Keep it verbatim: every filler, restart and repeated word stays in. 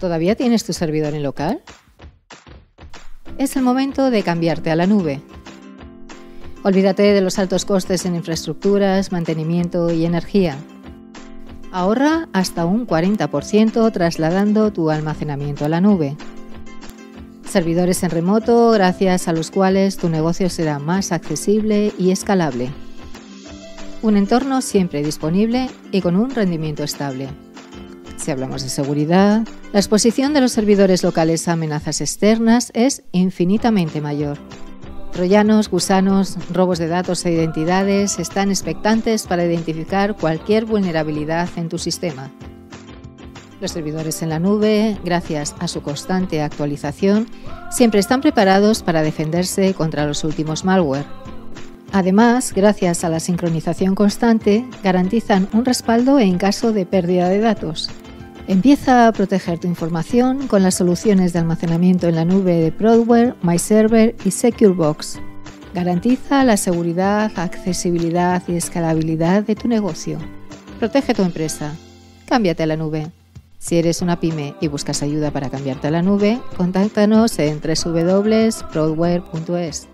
¿Todavía tienes tu servidor en local? Es el momento de cambiarte a la nube. Olvídate de los altos costes en infraestructuras, mantenimiento y energía. Ahorra hasta un cuarenta por ciento trasladando tu almacenamiento a la nube. Servidores en remoto gracias a los cuales tu negocio será más accesible y escalable. Un entorno siempre disponible y con un rendimiento estable. Si hablamos de seguridad, la exposición de los servidores locales a amenazas externas es infinitamente mayor. Troyanos, gusanos, robos de datos e identidades están expectantes para identificar cualquier vulnerabilidad en tu sistema. Los servidores en la nube, gracias a su constante actualización, siempre están preparados para defenderse contra los últimos malware. Además, gracias a la sincronización constante, garantizan un respaldo en caso de pérdida de datos. Empieza a proteger tu información con las soluciones de almacenamiento en la nube de Prodware, MyServer y SecureBox. Garantiza la seguridad, accesibilidad y escalabilidad de tu negocio. Protege tu empresa. Cámbiate a la nube. Si eres una pyme y buscas ayuda para cambiarte a la nube, contáctanos en doble u doble u doble u punto prodware punto es.